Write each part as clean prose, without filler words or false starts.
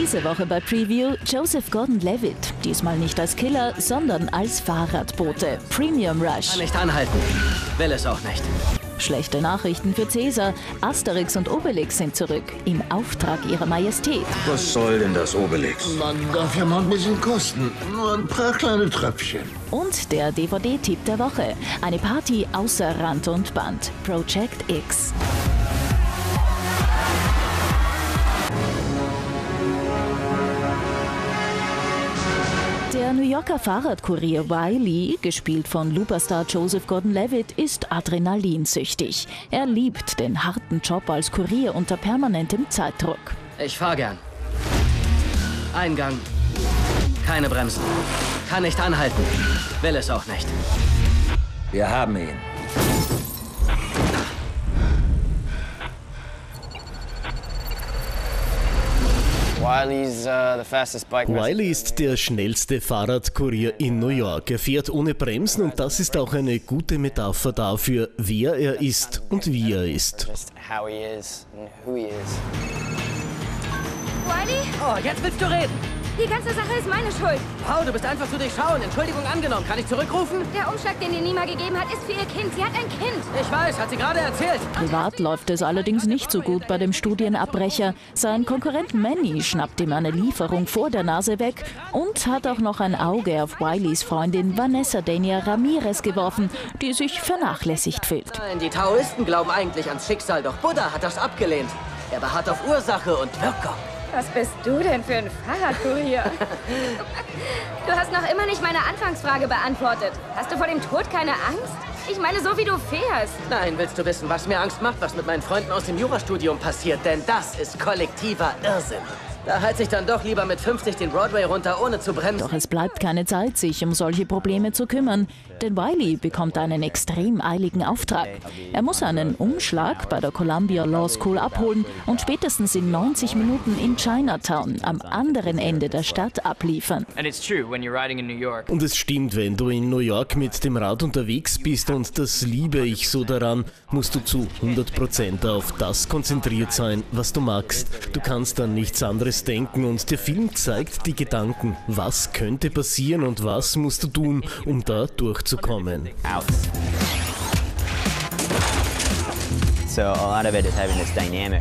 Diese Woche bei Preview Joseph Gordon-Levitt. Diesmal nicht als Killer, sondern als Fahrradbote. Premium Rush. Kann nicht anhalten. Will es auch nicht. Schlechte Nachrichten für Caesar. Asterix und Obelix sind zurück. Im Auftrag ihrer Majestät. Was soll denn das Obelix? Man darf ja mal ein bisschen kosten. Nur ein paar kleine Tröpfchen. Und der DVD-Tipp der Woche. Eine Party außer Rand und Band. Project X. Der New Yorker Fahrradkurier Wiley, gespielt von Looper-Star Joseph Gordon-Levitt, ist adrenalinsüchtig. Er liebt den harten Job als Kurier unter permanentem Zeitdruck. Ich fahr gern. Eingang. Keine Bremsen. Kann nicht anhalten. Will es auch nicht. Wir haben ihn. Wiley ist der schnellste Fahrradkurier in New York. Er fährt ohne Bremsen und das ist auch eine gute Metapher dafür, wer er ist und wie er ist. Wiley? Oh, jetzt willst du reden. Die ganze Sache ist meine Schuld. Wow, du bist einfach zu durchschauen. Entschuldigung angenommen. Kann ich zurückrufen? Der Umschlag, den dir Nima gegeben hat, ist für ihr Kind. Sie hat ein Kind. Ich weiß, hat sie gerade erzählt. Privat läuft es allerdings nicht so gut bei dem Studienabbrecher. Sein Konkurrent Manny schnappt ihm eine Lieferung vor der Nase weg und hat auch noch ein Auge auf Wileys Freundin Vanessa Dania Ramirez geworfen, die sich vernachlässigt fühlt. Nein, die Taoisten glauben eigentlich ans Schicksal, doch Buddha hat das abgelehnt. Er beharrt auf Ursache und Wirkung. Was bist du denn für ein Fahrradkurier? Du hast noch immer nicht meine Anfangsfrage beantwortet. Hast du vor dem Tod keine Angst? Ich meine, so wie du fährst. Nein, willst du wissen, was mir Angst macht, was mit meinen Freunden aus dem Jurastudium passiert? Denn das ist kollektiver Irrsinn. Da heiz ich dann doch lieber mit 50 den Broadway runter, ohne zu bremsen. Doch es bleibt keine Zeit, sich um solche Probleme zu kümmern, denn Wiley bekommt einen extrem eiligen Auftrag. Er muss einen Umschlag bei der Columbia Law School abholen und spätestens in 90 Minuten in Chinatown, am anderen Ende der Stadt, abliefern. Und es stimmt, wenn du in New York mit dem Rad unterwegs bist, und das liebe ich so daran, musst du zu 100% auf das konzentriert sein, was du magst. Du kannst an nichts anderes denken und der Film zeigt die Gedanken. Was könnte passieren und was musst du tun, um da durchzukommen? So a lot of it is having this dynamic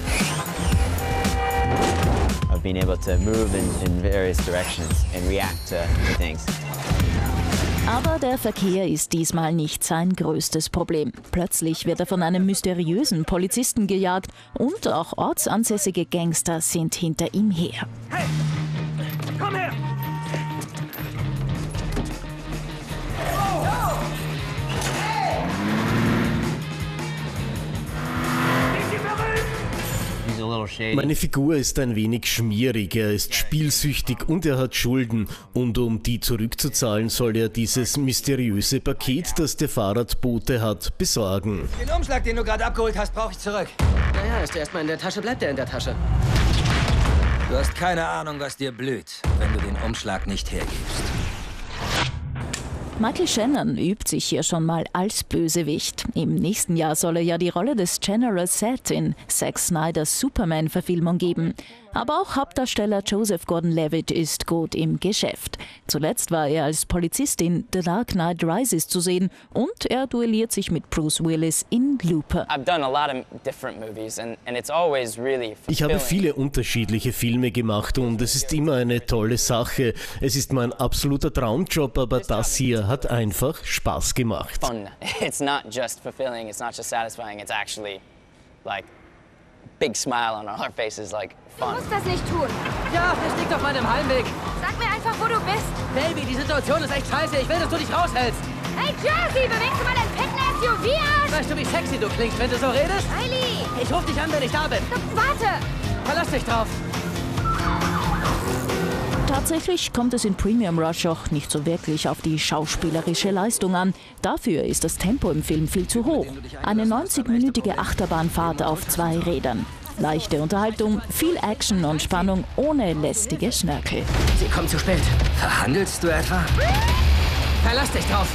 of being able to move in various directions and react to things. Aber der Verkehr ist diesmal nicht sein größtes Problem. Plötzlich wird er von einem mysteriösen Polizisten gejagt und auch ortsansässige Gangster sind hinter ihm her. Hey, komm her! Meine Figur ist ein wenig schmierig, er ist spielsüchtig und er hat Schulden. Und um die zurückzuzahlen, soll er dieses mysteriöse Paket, das der Fahrradbote hat, besorgen. Den Umschlag, den du gerade abgeholt hast, brauche ich zurück. Naja, ist er erstmal in der Tasche, bleibt er in der Tasche. Du hast keine Ahnung, was dir blüht, wenn du den Umschlag nicht hergibst. Michael Shannon übt sich hier schon mal als Bösewicht. Im nächsten Jahr soll er ja die Rolle des General Zod in Zack Snyders Superman-Verfilmung geben. Aber auch Hauptdarsteller Joseph Gordon-Levitt ist gut im Geschäft. Zuletzt war er als Polizist in The Dark Knight Rises zu sehen und er duelliert sich mit Bruce Willis in Looper. Ich habe viele unterschiedliche Filme gemacht und es ist immer eine tolle Sache. Es ist mein absoluter Traumjob, aber das hier hat einfach Spaß gemacht. It's not just fulfilling, it's not just satisfying, it's actually like big smile on our faces, like Du fun. musst das nicht tun. Ja, es liegt auf meinem Heimweg. Sag mir einfach, wo du bist. Baby, die Situation ist echt scheiße. Ich will, dass du dich raushältst. Hey, Jersey, bewegst du mal deinen fetten SUV aus? Weißt du, wie sexy du klingst, wenn du so redest? Riley! Ich ruf dich an, wenn ich da bin. Warte! Verlass dich drauf. Tatsächlich kommt es in Premium Rush auch nicht so wirklich auf die schauspielerische Leistung an. Dafür ist das Tempo im Film viel zu hoch. Eine 90-minütige Achterbahnfahrt auf 2 Rädern. Leichte Unterhaltung, viel Action und Spannung ohne lästige Schnörkel. Sie kommt zu spät. Verhandelst du etwa? Verlass dich drauf.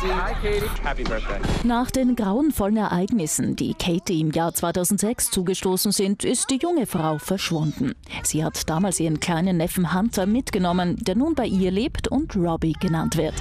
Happy birthday. Nach den grauenvollen Ereignissen, die Katie im Jahr 2006 zugestoßen sind, ist die junge Frau verschwunden. Sie hat damals ihren kleinen Neffen Hunter mitgenommen, der nun bei ihr lebt und Robbie genannt wird.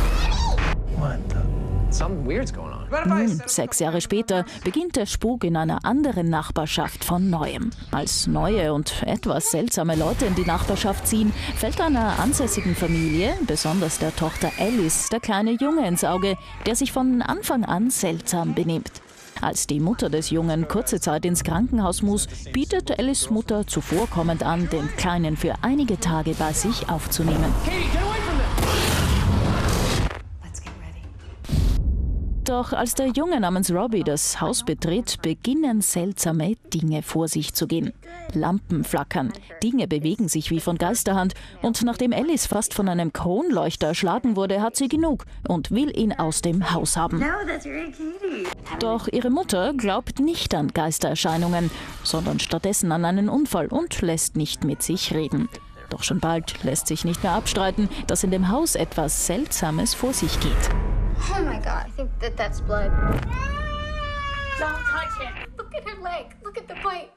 Something weird's going on. Nun, 6 Jahre später, beginnt der Spuk in einer anderen Nachbarschaft von Neuem. Als neue und etwas seltsame Leute in die Nachbarschaft ziehen, fällt einer ansässigen Familie, besonders der Tochter Alice, der kleine Junge ins Auge, der sich von Anfang an seltsam benimmt. Als die Mutter des Jungen kurze Zeit ins Krankenhaus muss, bietet Alice Mutter zuvorkommend an, den Kleinen für einige Tage bei sich aufzunehmen. Doch als der Junge namens Robbie das Haus betritt, beginnen seltsame Dinge vor sich zu gehen. Lampen flackern, Dinge bewegen sich wie von Geisterhand und nachdem Alice fast von einem Kronleuchter erschlagen wurde, hat sie genug und will ihn aus dem Haus haben. Doch ihre Mutter glaubt nicht an Geistererscheinungen, sondern stattdessen an einen Unfall und lässt nicht mit sich reden. Doch schon bald lässt sich nicht mehr abstreiten, dass in dem Haus etwas Seltsames vor sich geht. Oh my God, I think that's blood. Don't touch it. Look at her leg. Look at the bite.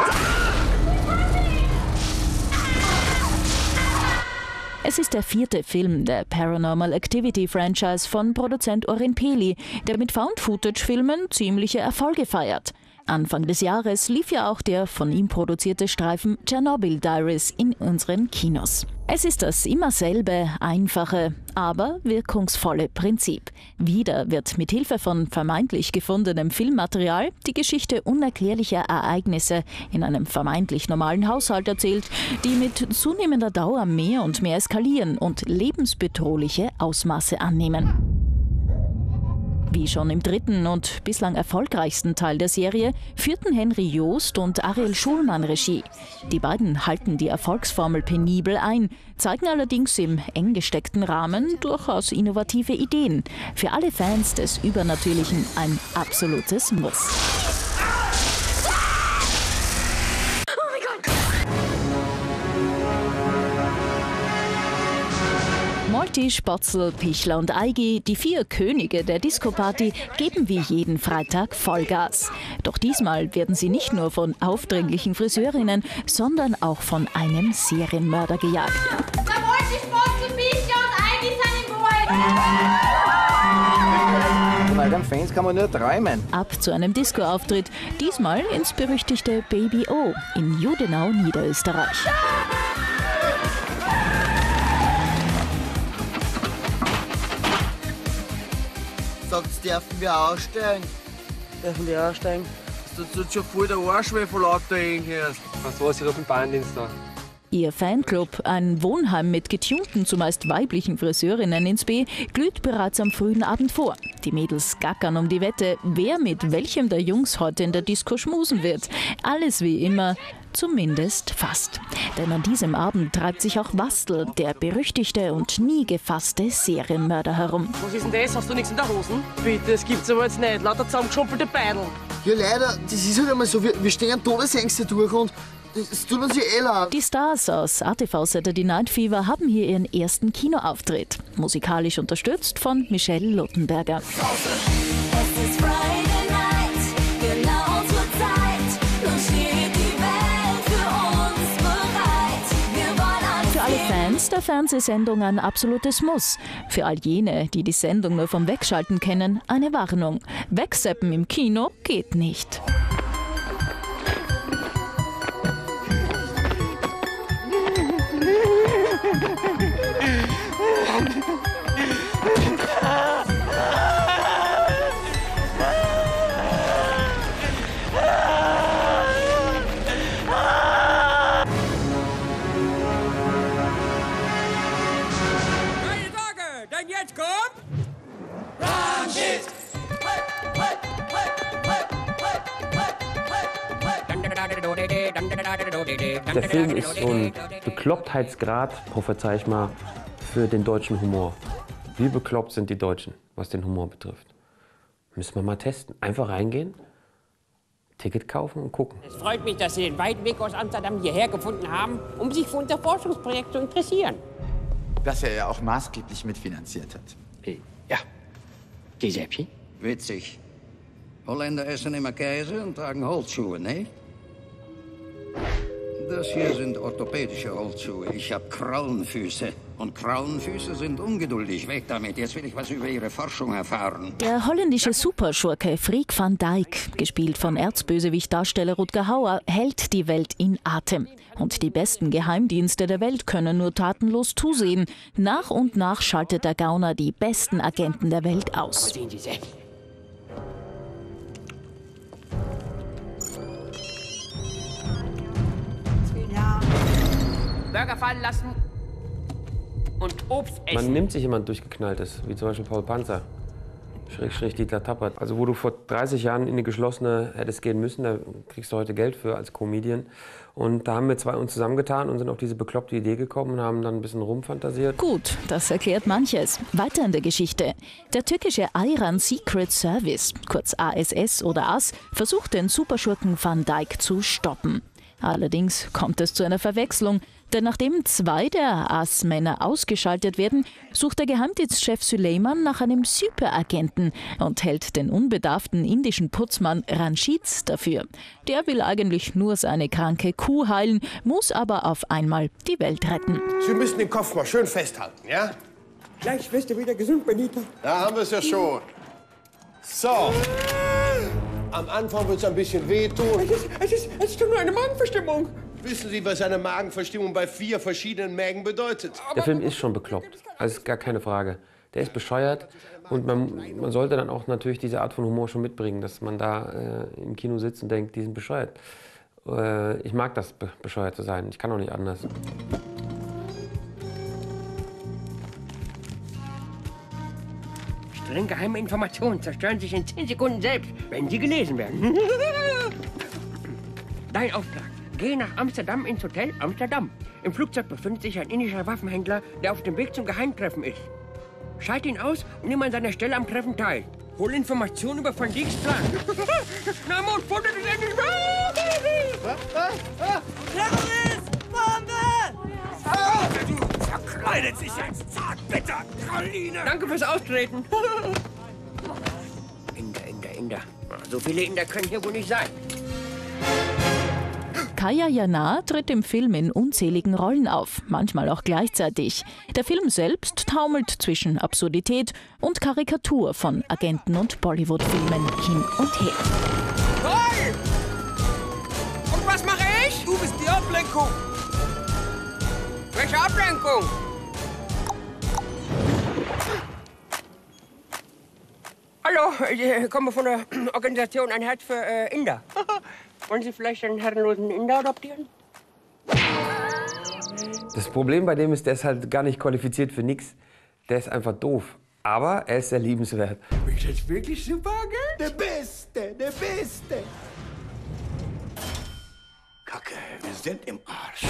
Es ist der 4. Film der Paranormal Activity Franchise von Produzent Oren Peli, der mit Found-Footage-Filmen ziemliche Erfolge feiert. Anfang des Jahres lief ja auch der von ihm produzierte Streifen Chernobyl Diaries in unseren Kinos. Es ist das immer selbe, einfache, aber wirkungsvolle Prinzip. Wieder wird mit Hilfe von vermeintlich gefundenem Filmmaterial die Geschichte unerklärlicher Ereignisse in einem vermeintlich normalen Haushalt erzählt, die mit zunehmender Dauer mehr und mehr eskalieren und lebensbedrohliche Ausmaße annehmen. Wie schon im 3. und bislang erfolgreichsten Teil der Serie führten Henry Joost und Ariel Schulman Regie. Die beiden halten die Erfolgsformel penibel ein, zeigen allerdings im eng gesteckten Rahmen durchaus innovative Ideen. Für alle Fans des Übernatürlichen ein absolutes Muss. Molti, Spotzel, Pichler und Eigi, die 4 Könige der Disco-Party, geben wie jeden Freitag Vollgas. Doch diesmal werden sie nicht nur von aufdringlichen Friseurinnen, sondern auch von einem Serienmörder gejagt. Da Molti, Spotzel, Pichler und Eigi sind im Wald. Von euren Fans kann man nur träumen. Ab zu einem Disco-Auftritt, diesmal ins berüchtigte Baby O in Judenau, Niederösterreich. Sagt, dürfen wir aussteigen? Dürfen wir aussteigen? Das tut schon voll der Arsch weh von lauter hörst. Was ist auf dem Bahndienst da? Ihr Fanclub, ein Wohnheim mit getunten, zumeist weiblichen Friseurinnen ins B, glüht bereits am frühen Abend vor. Die Mädels gackern um die Wette, wer mit welchem der Jungs heute in der Disco schmusen wird. Alles wie immer, zumindest fast. Denn an diesem Abend treibt sich auch Wastel, der berüchtigte und nie gefasste Serienmörder, herum. Was ist denn das? Hast du nichts in der Hosen? Bitte, das gibt's aber jetzt nicht. Lauter zusammengeschumpelte Beidel. Ja leider, das ist halt einmal so, wir stehen Todesängste durch und das tut uns ja leid. Die Stars aus ATV Saturday Night Fever haben hier ihren ersten Kinoauftritt. Musikalisch unterstützt von Michelle Luttenberger. Für alle Fans der Fernsehsendung ein absolutes Muss. Für all jene, die die Sendung nur vom Wegschalten kennen, eine Warnung. Wegseppen im Kino geht nicht. Jetzt kommt Rammstein! Der Film ist so ein Beklopptheitsgrad, prophezei ich mal, für den deutschen Humor. Wie bekloppt sind die Deutschen, was den Humor betrifft? Müssen wir mal testen. Einfach reingehen, Ticket kaufen und gucken. Es freut mich, dass Sie den weiten Weg aus Amsterdam hierher gefunden haben, um sich für unser Forschungsprojekt zu interessieren. Das er ja auch maßgeblich mitfinanziert hat. Ja. Giuseppe? Witzig. Holländer essen immer Käse und tragen Holzschuhe, ne? Das hier sind orthopädische Holzschuhe. Ich habe Krallenfüße. Und Krallenfüße sind ungeduldig. Weg damit. Jetzt will ich was über ihre Forschung erfahren. Der holländische Superschurke Freek van Dijk, gespielt von Erzbösewicht-Darsteller Rutger Hauer, hält die Welt in Atem. Und die besten Geheimdienste der Welt können nur tatenlos zusehen. Nach und nach schaltet der Gauner die besten Agenten der Welt aus. Sehen Sie selbst. Burger fallen lassen und Obst essen. Man nimmt sich jemand durchgeknalltes, wie zum Beispiel Paul Panzer, Schrägstrich Dieter Tappert. Also wo du vor 30 Jahren in eine geschlossene hättest gehen müssen, da kriegst du heute Geld für als Comedian. Und da haben wir zwei uns zusammengetan und sind auf diese bekloppte Idee gekommen und haben dann ein bisschen rumfantasiert. Gut, das erklärt manches. Weiter in der Geschichte. Der türkische Iran Secret Service, kurz ASS oder AS, versucht den Superschurken Van Dijk zu stoppen. Allerdings kommt es zu einer Verwechslung, denn nachdem zwei der AS-Männer ausgeschaltet werden, sucht der Geheimdienstchef Süleyman nach einem Superagenten und hält den unbedarften indischen Putzmann Ranjit dafür. Der will eigentlich nur seine kranke Kuh heilen, muss aber auf einmal die Welt retten. Sie müssen den Kopf mal schön festhalten, ja? Gleich wirst du wieder gesund, Benita. Da haben wir es ja schon. So. Am Anfang wird es ein bisschen wehtun. Es ist doch nur eine Magenverstimmung. Wissen Sie, was eine Magenverstimmung bei 4 verschiedenen Mägen bedeutet? Der Film ist schon bekloppt, also ist gar keine Frage. Der ist bescheuert und man sollte dann auch natürlich diese Art von Humor schon mitbringen, dass man da im Kino sitzt und denkt, die sind bescheuert. Ich mag das, bescheuert zu sein, ich kann auch nicht anders. Streng geheime Informationen zerstören sich in 10 Sekunden selbst, wenn sie gelesen werden. Dein Auftrag. Geh nach Amsterdam ins Hotel Amsterdam. Im Flugzeug befindet sich ein indischer Waffenhändler, der auf dem Weg zum Geheimtreffen ist. Schalt ihn aus und nimm an seiner Stelle am Treffen teil. Hol Informationen über Van Dijks Plan. Na, Mond, Foto des Endes. Terrorist! Bombe! Du verkleidet sich als Zartbitter, Caroline! Danke fürs Austreten. Inder. So viele Inder können hier wohl nicht sein. Kaya Jana tritt im Film in unzähligen Rollen auf, manchmal auch gleichzeitig. Der Film selbst taumelt zwischen Absurdität und Karikatur von Agenten- und Bollywood-Filmen hin und her. Toll! Und was mache ich? Du bist die Ablenkung. Welche Ablenkung? Hallo, ich komme von der Organisation Ein Herz für Inder. Wollen Sie vielleicht einen herrenlosen Inder adoptieren? Das Problem bei dem ist, der ist halt gar nicht qualifiziert für nichts. Der ist einfach doof. Aber er ist sehr liebenswert. Ist das wirklich super, gell? Der Beste. Kacke, wir sind im Arsch.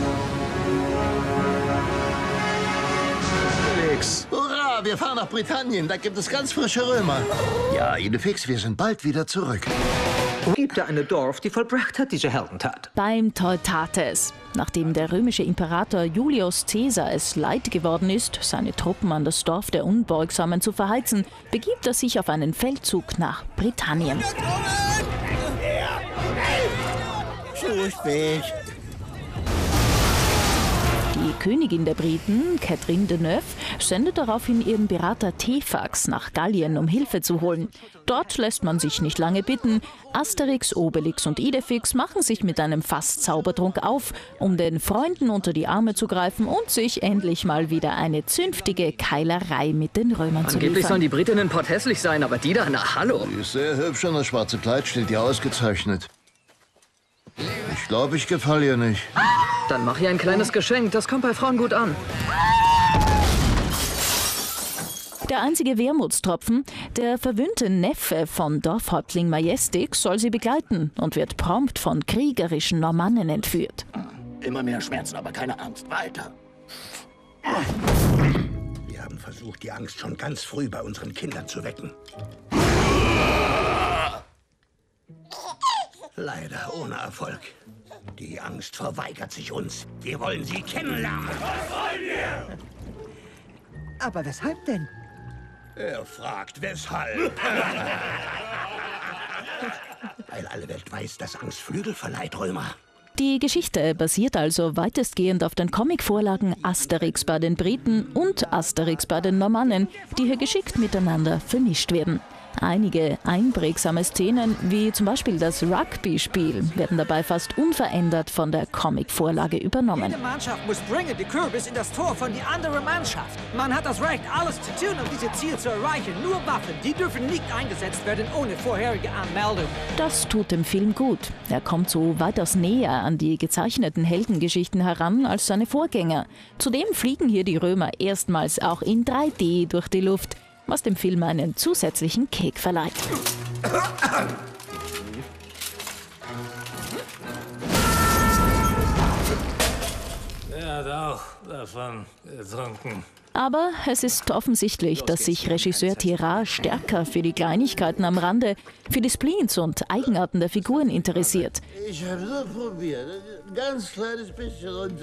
Felix, hurra, wir fahren nach Britannien. Da gibt es ganz frische Römer. Ja, Idefix, wir sind bald wieder zurück. Gibt da eine Dorf, die vollbracht hat diese Heldentat? Beim Teutates. Nachdem der römische Imperator Julius Caesar es leid geworden ist, seine Truppen an das Dorf der Unbeugsamen zu verheizen, begibt er sich auf einen Feldzug nach Britannien. Zu spät. Die Königin der Briten, Catherine Deneuve, sendet daraufhin ihren Berater Tefax nach Gallien, um Hilfe zu holen. Dort lässt man sich nicht lange bitten. Asterix, Obelix und Idefix machen sich mit einem Fass Zaubertrunk auf, um den Freunden unter die Arme zu greifen und sich endlich mal wieder eine zünftige Keilerei mit den Römern zu liefern. Angeblich sollen die Britinnen potthässlich sein, aber die da, na hallo. Die ist sehr hübsch und das schwarze Kleid steht ihr ausgezeichnet. Ich glaube, ich gefalle ihr nicht. Dann mach ihr ein kleines Geschenk, das kommt bei Frauen gut an. Der einzige Wermutstropfen, der verwöhnte Neffe von Dorfhäuptling Majestic soll sie begleiten und wird prompt von kriegerischen Normannen entführt. Immer mehr Schmerzen, aber keine Angst. Weiter. Wir haben versucht, die Angst schon ganz früh bei unseren Kindern zu wecken. Leider ohne Erfolg. Die Angst verweigert sich uns. Wir wollen sie kennenlernen. Aber weshalb denn? Er fragt, weshalb. Weil alle Welt weiß, dass Angst Flügel verleiht, Römer. Die Geschichte basiert also weitestgehend auf den Comicvorlagen Asterix bei den Briten und Asterix bei den Normannen, die hier geschickt miteinander vermischt werden. Einige einprägsame Szenen, wie zum Beispiel das Rugby-Spiel, werden dabei fast unverändert von der Comicvorlage übernommen. Jede Mannschaft muss dringend die Kürbis in das Tor von die andere Mannschaft. Man hat das Recht, alles zu tun, um dieses Ziel zu erreichen. Nur Waffen, die dürfen nicht eingesetzt werden ohne vorherige Anmeldung. Das tut dem Film gut. Er kommt so weitaus näher an die gezeichneten Heldengeschichten heran als seine Vorgänger. Zudem fliegen hier die Römer erstmals auch in 3D durch die Luft, was dem Film einen zusätzlichen Kick verleiht. Er hat auch davon getrunken. Aber es ist offensichtlich, dass sich Regisseur Tirard stärker für die Kleinigkeiten am Rande, für die Spleens und Eigenarten der Figuren interessiert. Ich habe nur probiert. Ein ganz kleines bisschen und...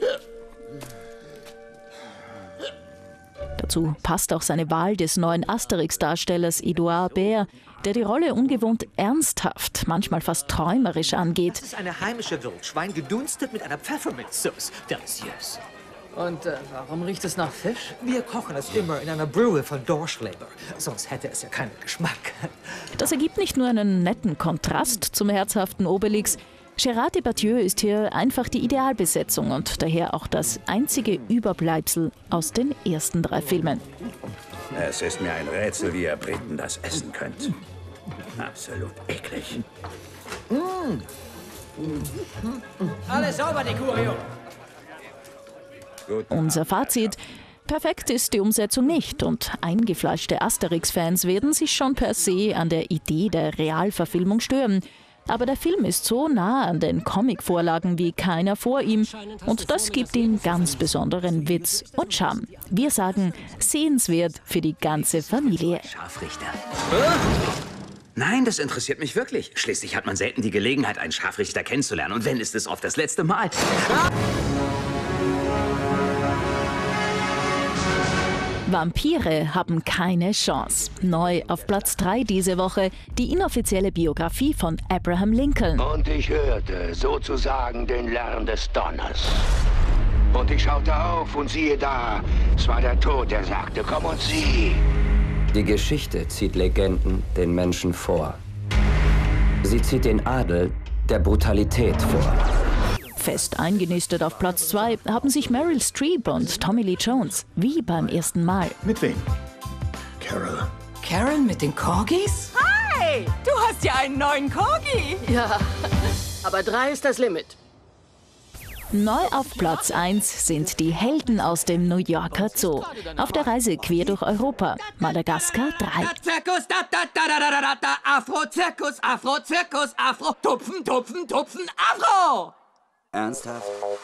Dazu passt auch seine Wahl des neuen Asterix-Darstellers Edouard Baird, der die Rolle ungewohnt ernsthaft, manchmal fast träumerisch angeht. Das ist eine heimische Wildschwein, gedunstet mit einer Pfefferminzsauce. Deliziös. Und warum riecht es nach Fisch? Wir kochen es immer in einer Brühe von Dorschleber. Sonst hätte es ja keinen Geschmack. Das ergibt nicht nur einen netten Kontrast zum herzhaften Obelix. Gérard Depardieu ist hier einfach die Idealbesetzung und daher auch das einzige Überbleibsel aus den ersten 3 Filmen. Es ist mir ein Rätsel, wie ihr Briten das essen könnt. Absolut eklig. Alles sauber, Decurio. Unser Fazit: Perfekt ist die Umsetzung nicht und eingefleischte Asterix-Fans werden sich schon per se an der Idee der Realverfilmung stören. Aber der Film ist so nah an den Comic-Vorlagen wie keiner vor ihm und das gibt ihm ganz besonderen Witz und Charme. Wir sagen, sehenswert für die ganze Familie. Scharfrichter. Nein, das interessiert mich wirklich. Schließlich hat man selten die Gelegenheit, einen Scharfrichter kennenzulernen. Und wenn, ist es oft das letzte Mal. Vampire haben keine Chance. Neu auf Platz 3 diese Woche die inoffizielle Biografie von Abraham Lincoln. Und ich hörte sozusagen den Lärm des Donners. Und ich schaute auf und siehe da, es war der Tod, der sagte, komm und sieh. Die Geschichte zieht Legenden den Menschen vor. Sie zieht den Adel der Brutalität vor. Fest eingenistet auf Platz 2 haben sich Meryl Streep und Tommy Lee Jones, wie beim ersten Mal. Mit wem? Carol. Karen mit den Corgis? Hi! Du hast ja einen neuen Corgi! Ja, aber 3 ist das Limit. Neu auf Platz 1 sind die Helden aus dem New Yorker Zoo. Auf der Reise quer durch Europa. Madagaskar 3. Zirkus, Afro, Zirkus, Afro, Zirkus, Afro, Tupfen, Tupfen, Tupfen, Afro! Ernsthaft?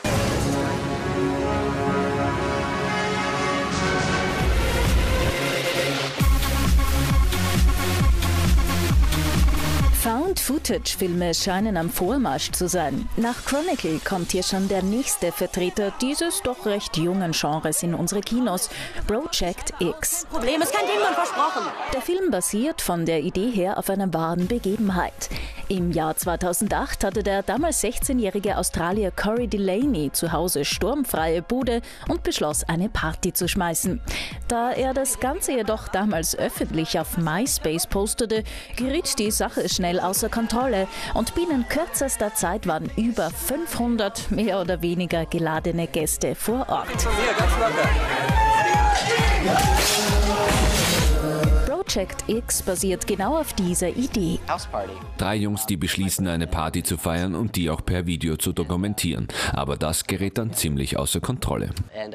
Found-Footage-Filme scheinen am Vormarsch zu sein. Nach Chronicle kommt hier schon der nächste Vertreter dieses doch recht jungen Genres in unsere Kinos, Project X. Problem ist kein Ding, man versprochen. Der Film basiert von der Idee her auf einer wahren Begebenheit. Im Jahr 2008 hatte der damals 16-jährige Australier Corey Delaney zu Hause sturmfreie Bude und beschloss, eine Party zu schmeißen. Da er das Ganze jedoch damals öffentlich auf MySpace postete, geriet die Sache schnell außer Kontrolle und binnen kürzester Zeit waren über 500 mehr oder weniger geladene Gäste vor Ort. Project X basiert genau auf dieser Idee. 3 Jungs, die beschließen, eine Party zu feiern und die auch per Video zu dokumentieren. Aber das gerät dann ziemlich außer Kontrolle.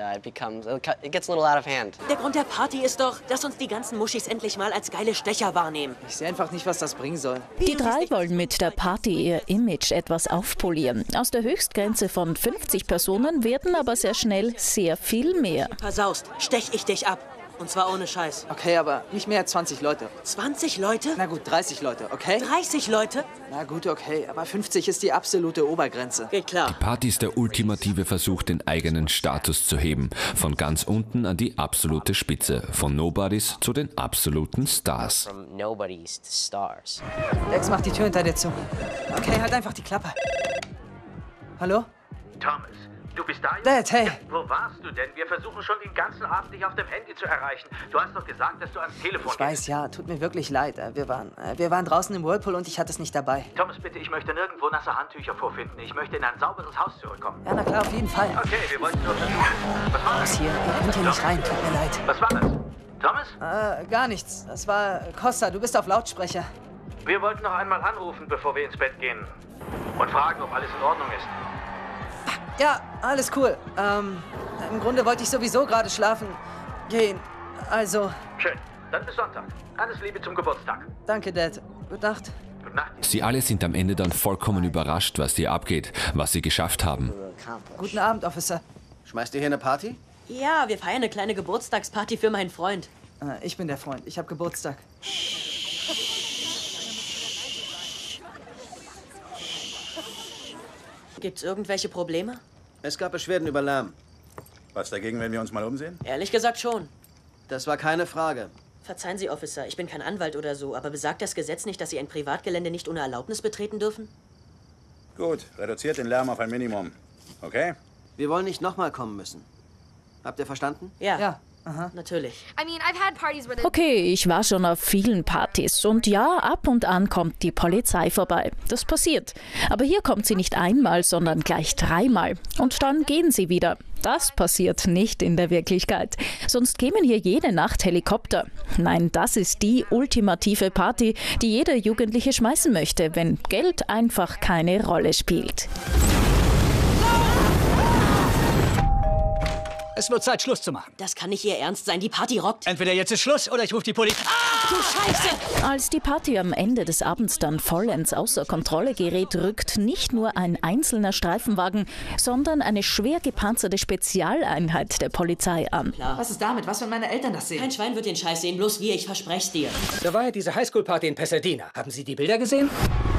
Der Grund der Party ist doch, dass uns die ganzen Muschis endlich mal als geile Stecher wahrnehmen. Ich sehe einfach nicht, was das bringen soll. Die 3 wollen mit der Party ihr Image etwas aufpolieren. Aus der Höchstgrenze von 50 Personen werden aber sehr schnell sehr viel mehr. Versaust, stech ich dich ab. Und zwar ohne Scheiß. Okay, aber nicht mehr als 20 Leute. 20 Leute? Na gut, 30 Leute, okay? 30 Leute? Na gut, okay, aber 50 ist die absolute Obergrenze. Geht klar. Die Party ist der ultimative Versuch, den eigenen Status zu heben. Von ganz unten an die absolute Spitze. Von Nobodies zu den absoluten Stars. From nobodies to stars. Lex, mach die Tür hinter dir zu. Okay, halt einfach die Klappe. Hallo? Thomas, du bist da? Dad, hey. Ja, wo warst du denn? Wir versuchen schon den ganzen Abend, dich auf dem Handy zu erreichen. Du hast doch gesagt, dass du ans Telefon Ich weiß, ja, tut mir wirklich leid. Wir waren draußen im Whirlpool und ich hatte es nicht dabei. Thomas, bitte, ich möchte nirgendwo nasse Handtücher vorfinden. Ich möchte in ein sauberes Haus zurückkommen. Ja, na klar, auf jeden Fall. Okay, wir wollten nur versuchen. Was war das? Hier, ihr könnt hier nicht rein, tut mir leid. Was war das? Thomas? Gar nichts. Das war Costa, du bist auf Lautsprecher. Wir wollten noch einmal anrufen, bevor wir ins Bett gehen. Und fragen, ob alles in Ordnung ist. Ja, alles cool. Im Grunde wollte ich sowieso gerade schlafen gehen. Also... Schön. Dann bis Sonntag. Alles Liebe zum Geburtstag. Danke, Dad. Gute Nacht. Gute Nacht. Sie alle sind am Ende dann vollkommen überrascht, was hier abgeht, was sie geschafft haben. Guten Abend, Officer. Schmeißt ihr hier eine Party? Ja, wir feiern eine kleine Geburtstagsparty für meinen Freund. Ich bin der Freund. Ich habe Geburtstag. Gibt's irgendwelche Probleme? Es gab Beschwerden über Lärm. Was dagegen, wenn wir uns mal umsehen? Ehrlich gesagt schon. Das war keine Frage. Verzeihen Sie, Officer, ich bin kein Anwalt oder so, aber besagt das Gesetz nicht, dass Sie ein Privatgelände nicht ohne Erlaubnis betreten dürfen? Gut, reduziert den Lärm auf ein Minimum. Okay? Wir wollen nicht nochmal kommen müssen. Habt ihr verstanden? Ja. Aha. Natürlich. I mean, I've had parties where Okay, ich war schon auf vielen Partys und ja, ab und an kommt die Polizei vorbei. Das passiert. Aber hier kommt sie nicht einmal, sondern gleich 3-mal. Und dann gehen sie wieder. Das passiert nicht in der Wirklichkeit. Sonst kämen hier jede Nacht Helikopter. Nein, das ist die ultimative Party, die jeder Jugendliche schmeißen möchte, wenn Geld einfach keine Rolle spielt. Es wird Zeit, Schluss zu machen. Das kann nicht Ihr Ernst sein. Die Party rockt. Entweder jetzt ist Schluss oder ich rufe die Polizei. Ach, du Scheiße! Als die Party am Ende des Abends dann vollends außer Kontrolle gerät, rückt nicht nur ein einzelner Streifenwagen, sondern eine schwer gepanzerte Spezialeinheit der Polizei an. Klar. Was ist damit? Was, wenn meine Eltern das sehen? Kein Schwein wird den Scheiß sehen, bloß wir, ich verspreche dir. Da war ja diese Highschool-Party in Pasadena. Haben Sie die Bilder gesehen?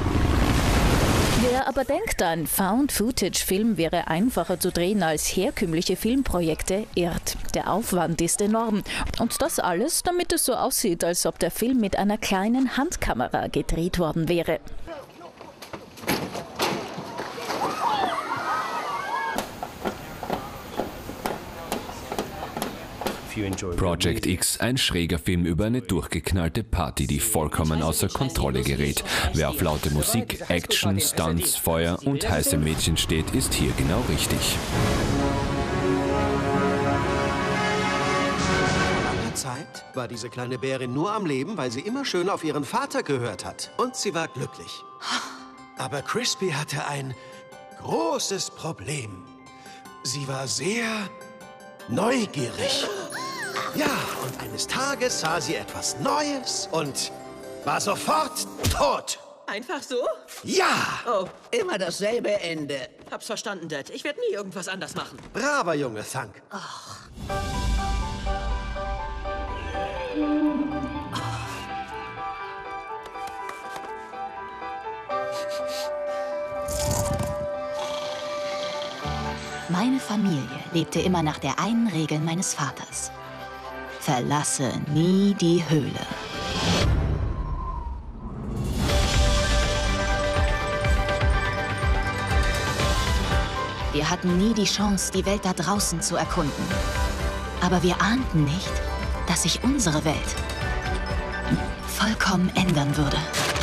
Wer aber denkt, ein Found-Footage-Film wäre einfacher zu drehen als herkömmliche Filmprojekte, irrt. Der Aufwand ist enorm. Und das alles, damit es so aussieht, als ob der Film mit einer kleinen Handkamera gedreht worden wäre. Project X, ein schräger Film über eine durchgeknallte Party, die vollkommen außer Kontrolle gerät. Wer auf laute Musik, Action, Stunts, Feuer und heiße Mädchen steht, ist hier genau richtig. Lange Zeit war diese kleine Bärin nur am Leben, weil sie immer schön auf ihren Vater gehört hat. Und sie war glücklich. Aber Crispy hatte ein großes Problem. Sie war sehr neugierig. Ja, und eines Tages sah sie etwas Neues und war sofort tot. Einfach so? Ja! Oh, immer dasselbe Ende. Hab's verstanden, Dad. Ich werde nie irgendwas anders machen. Braver Junge, Thunk. Ach. Meine Familie lebte immer nach der einen Regel meines Vaters. Verlasse nie die Höhle. Wir hatten nie die Chance, die Welt da draußen zu erkunden. Aber wir ahnten nicht, dass sich unsere Welt vollkommen ändern würde.